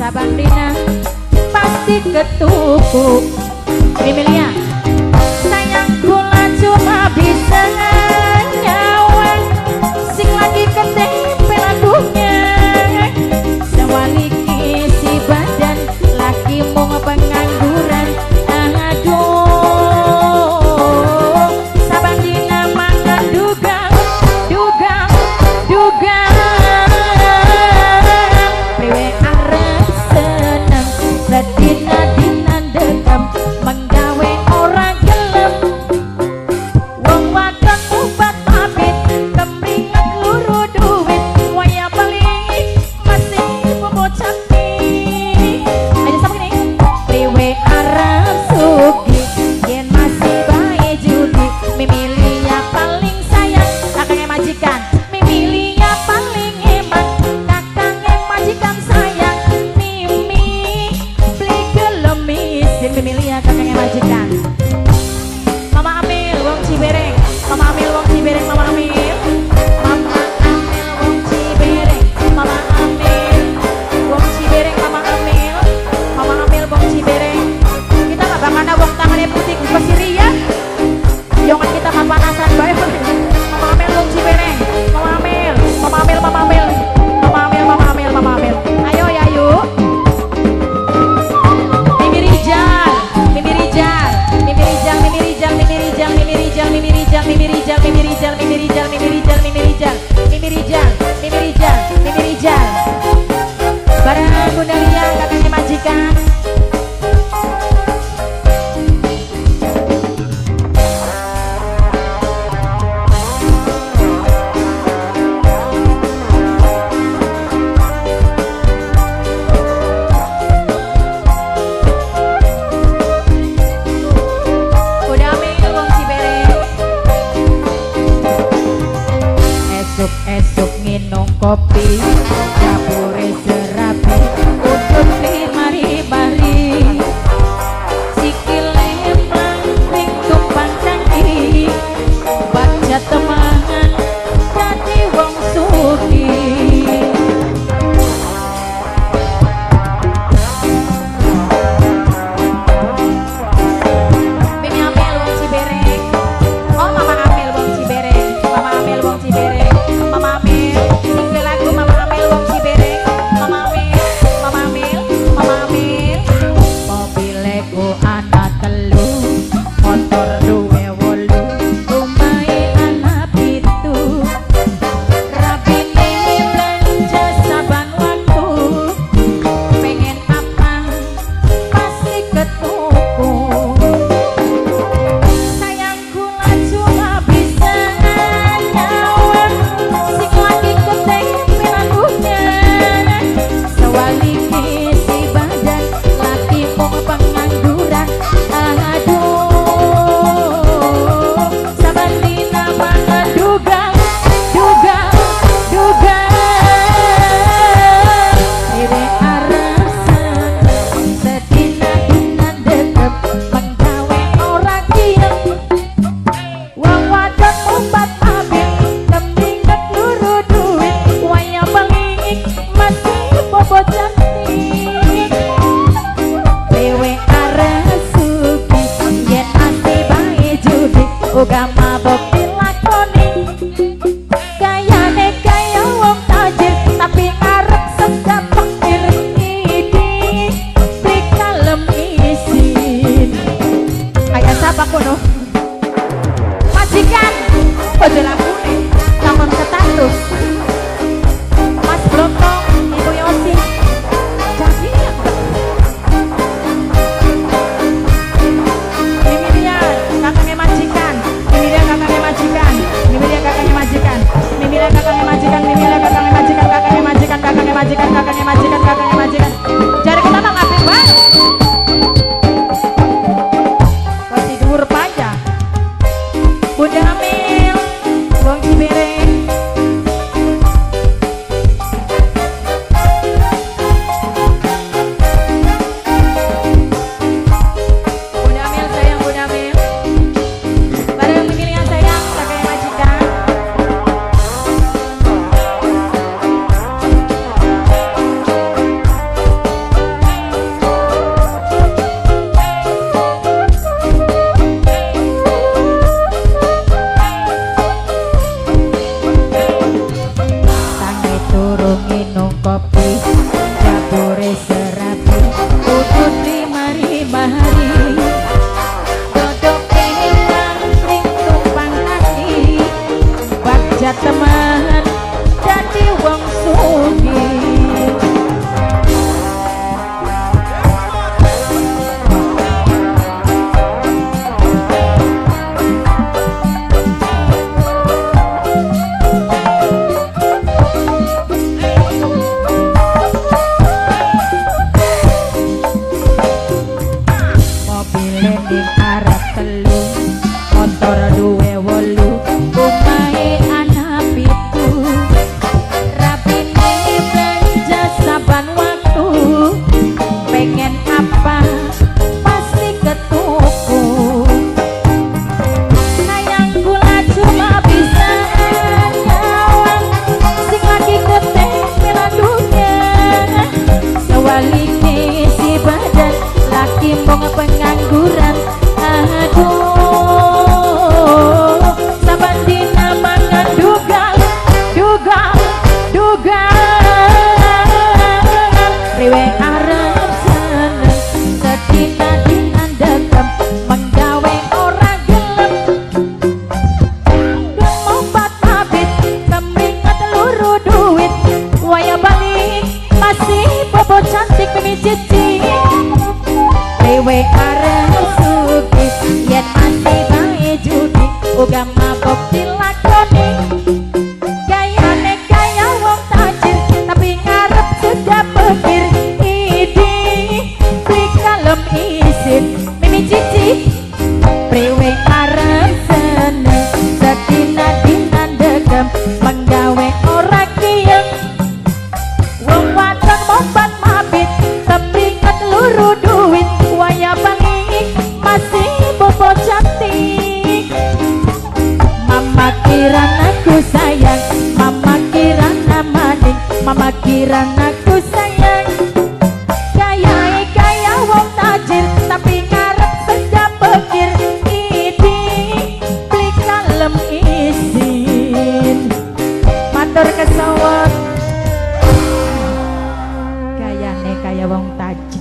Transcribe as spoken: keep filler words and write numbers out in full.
saban dina pasti ketuku. Emilia, sayang kula cuma bisa nyawa sing lagi ketempe lagunya. Sewaliki si badan laki mung pengangguran. Aduh, saban dina mangan dugang, dugang, dugang. Priwe arep seneng sedina dina dekam menggawe lagi mung pengangguran. Aduh, saban dina mangan dugal, dugal, dugal. Riwe arep seneng, sedina diandekem, menggawe ora gelem. Gemompat mabit, kemringet luru duit, waya balik masih bobo cantik mimi cici. Riwe arep sugih, yen masih bae judi, uga mabok dilakoni. Gayane gaya wong tajir, tapi ngarep sudah pikir. Idi beli kalem isin mimi cici. Riwe arep seneng, sedina dinandegem, menggawe ora kiyem. Wong wadon mompat mabit, kemringet luru duit, waya balik masih bobo cantik. Mama kira aku sayang, mama kira maning, mama kira aku sayang. Gaya gaya wong tajir, tapi ngarep sedap pikir. Idi beli kalem isin, matur kesawan.